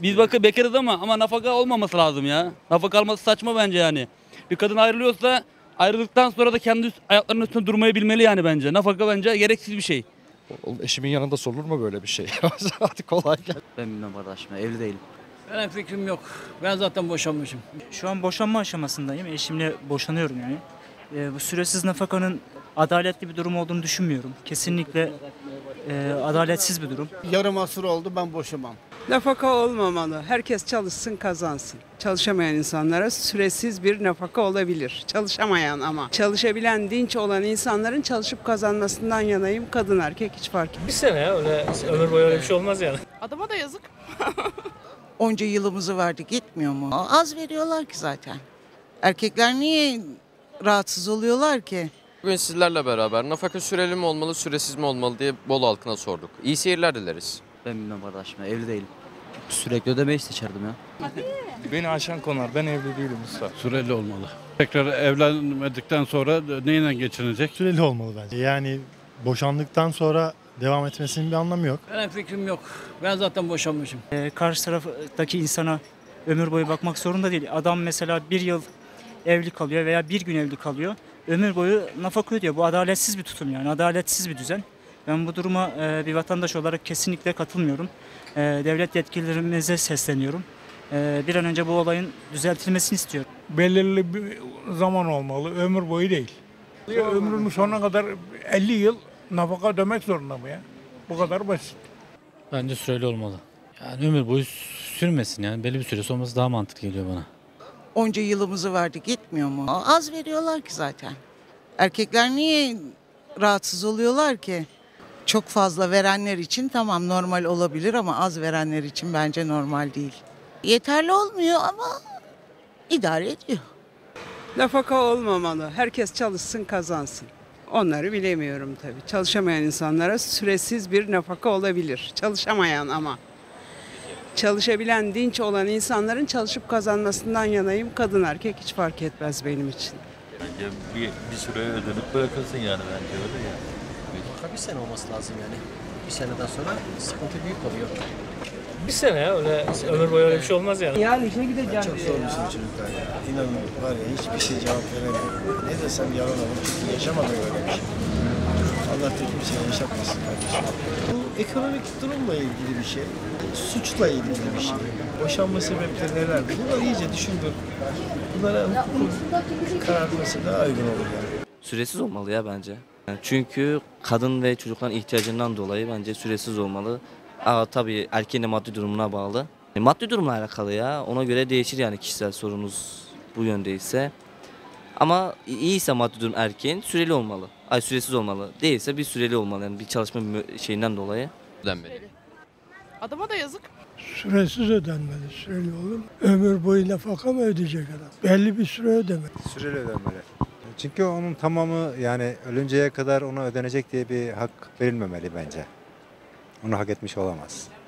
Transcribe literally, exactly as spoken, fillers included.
Biz bakı bekarız ama ama nafaka olmaması lazım ya. Nafaka alması saçma bence yani. Bir kadın ayrılıyorsa ayrıldıktan sonra da kendi üst- ayaklarının üstünde durmayı bilmeli yani bence. Nafaka bence gereksiz bir şey. Oğlum eşimin yanında sorulur mu böyle bir şey? Hadi kolay gel. Ben bilmem kardeşim, evli değilim. Benim fikrim yok. Ben zaten boşanmışım. Şu an boşanma aşamasındayım. Eşimle boşanıyorum yani. E, bu süresiz nafakanın adaletli bir durum olduğunu düşünmüyorum. Kesinlikle e, adaletsiz bir durum. Yarım asır oldu, ben boşamam. Nafaka olmamalı. Herkes çalışsın, kazansın. Çalışamayan insanlara süresiz bir nafaka olabilir. Çalışamayan ama. Çalışabilen, dinç olan insanların çalışıp kazanmasından yanayım. Kadın erkek hiç fark etmez. Bir sene ya öyle ömür boyu öyle bir şey olmaz yani. Adama da yazık. Onca yılımızı verdik, yetmiyor mu? Az veriyorlar ki zaten. Erkekler niye rahatsız oluyorlar ki? Bugün sizlerle beraber nafaka süreli mi olmalı, süresiz mi olmalı diye Bolu halkına sorduk. İyi seyirler dileriz. Ben bilmem kardeşim, evli değilim. Sürekli ödemeyi seçerdim ya. Beni aşan konular. Ben evli değilim usta. Süreli olmalı. Tekrar evlenmedikten sonra neyle geçinecek? Süreli olmalı bence. Yani boşandıktan sonra devam etmesinin bir anlamı yok. Benim fikrim yok. Ben zaten boşanmışım. E, karşı taraftaki insana ömür boyu bakmak zorunda değil. Adam mesela bir yıl evli kalıyor veya bir gün evli kalıyor. Ömür boyu nafaka ödüyor. Bu adaletsiz bir tutum yani. Adaletsiz bir düzen. Ben bu duruma e, bir vatandaş olarak kesinlikle katılmıyorum. E, devlet yetkililerimize sesleniyorum. E, bir an önce bu olayın düzeltilmesini istiyorum. Belirli bir zaman olmalı. Ömür boyu değil. Ömrünün sonuna kadar elli yıl nafaka ödemek zorunda mı ya? Bu kadar basit. Bence süreli olmalı. Yani ömür boyu sürmesin yani. Belli bir süresi olması daha mantıklı geliyor bana. Onca yılımızı verdik, yetmiyor mu? Az veriyorlar ki zaten. Erkekler niye rahatsız oluyorlar ki? Çok fazla verenler için tamam normal olabilir ama az verenler için bence normal değil. Yeterli olmuyor ama idare ediyor. Nafaka olmamalı. Herkes çalışsın, kazansın. Onları bilemiyorum tabii. Çalışamayan insanlara süresiz bir nafaka olabilir. Çalışamayan ama. Çalışabilen, dinç olan insanların çalışıp kazanmasından yanayım. Kadın erkek hiç fark etmez benim için. Bence bir, bir süre ödenip bırakılsın yani bence öyle ya. Bir sene olması lazım yani. Bir seneden sonra sıkıntı büyük oluyor. Bir sene ya öyle ömür boyu öyle bir şey olmaz yani. Yani işe gideceğim Çok zor bir şey çocuklar ya. İnanın var ya hiçbir şey cevap veremiyorum. Ne desem yalan olur çünkü yaşamadım öyle bir şey. Allah da kimseye yaşatmasın kardeşim. Bu ekonomik durumla ilgili bir şey. Suçla ilgili bir şey. Boşanma sebepleri neler? Bunları iyice düşündür. Bunlara hukukun kararması daha uygun olur yani. Süresiz olmalı ya bence. Yani çünkü kadın ve çocukların ihtiyacından dolayı bence süresiz olmalı. Aa, tabii erkeğin de maddi durumuna bağlı. E, maddi durumla alakalı ya. Ona göre değişir yani kişisel sorunuz bu yöndeyse. Ama iyiyse maddi durum erkeğin süreli olmalı. Ay süresiz olmalı. Değilse bir süreli olmalı yani bir çalışma şeyinden dolayı. Ödenmeli. Adama da yazık. Süresiz ödenmeli. Süreli olur. Ömür boyu nafaka mı ödeyecek adam? Belli bir süre ödemeli. Süreli ödenmeli. Çünkü onun tamamı yani ölünceye kadar ona ödenecek diye bir hak verilmemeli bence. Onu hak etmiş olamaz.